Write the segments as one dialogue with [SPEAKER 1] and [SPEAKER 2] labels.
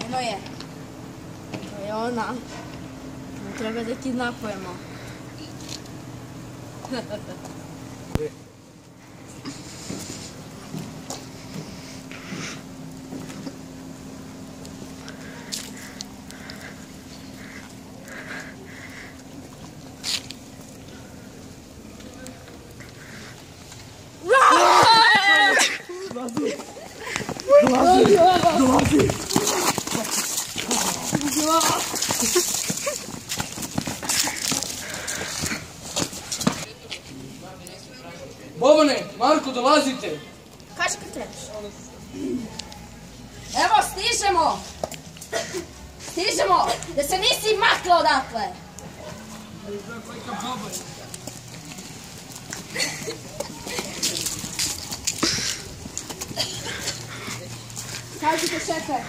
[SPEAKER 1] jedno je. To je ona. Ne treba da kidnapujemo.
[SPEAKER 2] Dolazi! Bobane, Marko, dolazite!
[SPEAKER 1] Kaži kad trebaš. Evo, stižemo! Stižemo! Da se nisi makla odatle! Kažite, šefe!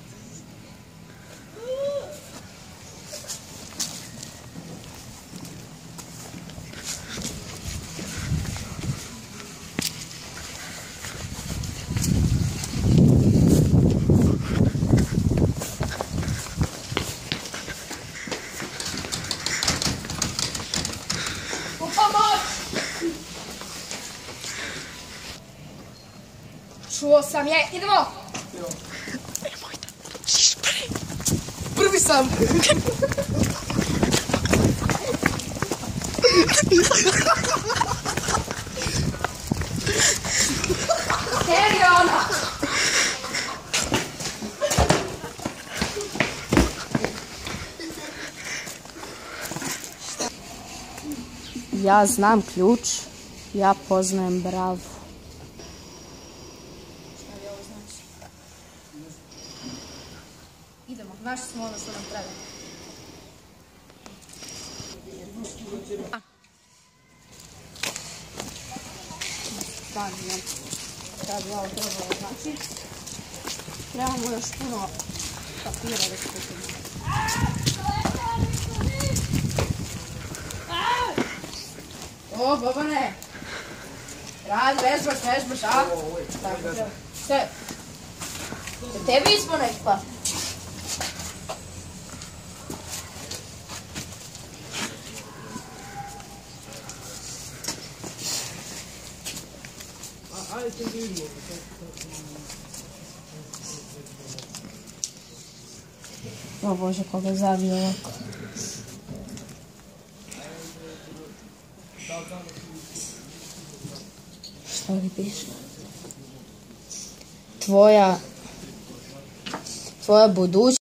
[SPEAKER 1] Čuo sam je, idemo!
[SPEAKER 2] Nemoj da učiš pre! Prvi sam!
[SPEAKER 1] Gdje je ona? Ja znam ključ, ja poznajem bravu. Idemo, našli smo ono što nam treba. Stani, kada bi ovo trebalo znači. Trebamo još puno papira da skupimo. O, Bobane! Radi, vežbaš, a? Tako treba. Sve. Za tebi smo nekva. O Bože, koga zabio ovako. Šta li piše? Tvoja budućnost.